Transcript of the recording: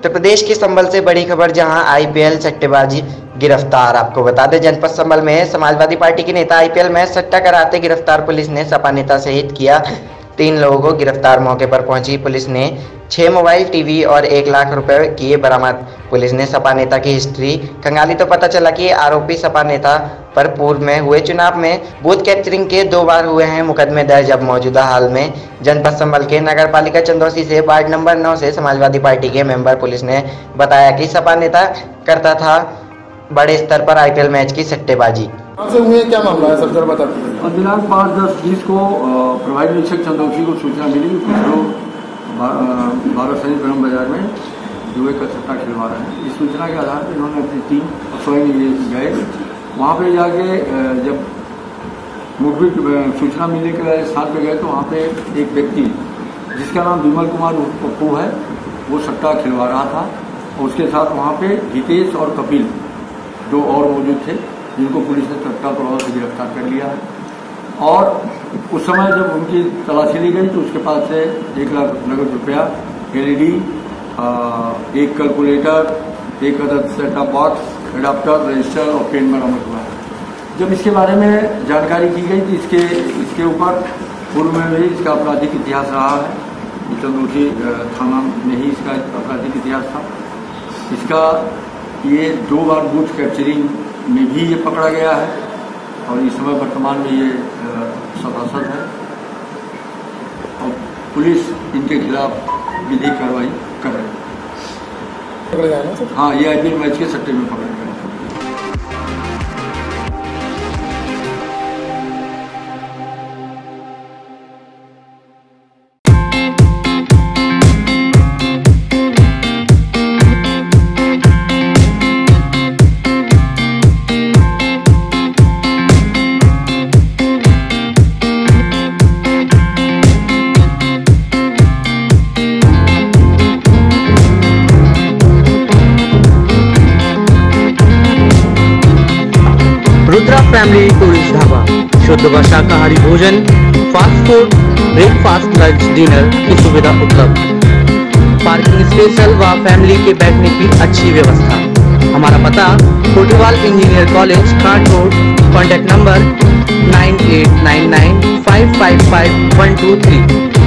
तो प्रदेश के संभल से बड़ी खबर, जहां आईपीएल सट्टेबाजी गिरफ्तार। आपको बता दें, जनपद संभल में समाजवादी पार्टी के नेता आईपीएल में सट्टा कराते गिरफ्तार। पुलिस ने सपा नेता सहित किया 3 लोगों को गिरफ्तार। मौके पर पहुंची पुलिस ने 6 मोबाइल, टीवी और 1 लाख रुपए किए बरामद। पुलिस ने सपा नेता की हिस्ट्री खंगाली तो पता चला कि आरोपी सपा नेता पर पूर्व में हुए चुनाव में बूथ कैप्चरिंग के 2 बार हुए हैं मुकदमे दर्ज। अब मौजूदा हाल में जनपद संभल के नगर पालिका चंदौसी से वार्ड नंबर 9 से समाजवादी पार्टी के मेंबर। पुलिस ने बताया कि सपा नेता करता था बड़े स्तर पर आईपीएल मैच की सट्टेबाजी। क्या मामला है सर, बता दीजिए। दिनांक 5/10/20 को प्रभारी निरीक्षक चंदौसी को सूचना मिली कि लोग 12 सही ब्रह्म बाजार में जुए का सट्टा खिलवा रहे हैं। इस सूचना के आधार पर इन्होंने अपनी टीम और स्वयं ये गए। वहाँ पे जाके जब मुखबिर सूचना मिलने के स्थान पे गए तो वहाँ पे एक व्यक्ति जिसका नाम विमल कुमार पप्पू है, वो सट्टा खिलवा रहा था। और उसके साथ वहाँ पे हितेश और कपिल 2 और मौजूद थे, जिनको पुलिस ने तत्काल प्रभाव से गिरफ्तार कर लिया है। और उस समय जब उनकी तलाशी ली गई तो उसके पास से 1 लाख नगद रुपया, LED, एक कैलकुलेटर, 1 अदद set top box, adapter, register और पेन बरामद हुआ है। जब इसके बारे में जानकारी की गई तो इसके ऊपर पूर्व में भी इसका आपराधिक इतिहास रहा है। चंदौसी थाना में ही इसका आपराधिक इतिहास था। इसका ये 2 बार बूथ कैप्चरिंग में भी ये पकड़ा गया है और इस समय वर्तमान में ये सभासद है और पुलिस इनके खिलाफ विधिक कार्रवाई कर रही है। हाँ, ये आईपीएल मैच के सट्टे में पकड़े गए। रुद्रा फैमिली टूरिस्ट ढाबा, शुद्ध व शाकाहारी भोजन, fast food, breakfast, lunch, dinner की सुविधा उपलब्ध। पार्किंग स्पेशल व फैमिली के बैठने की अच्छी व्यवस्था। हमारा पता Kotwal engineer college, Khat road. Contact number 9899 555 123।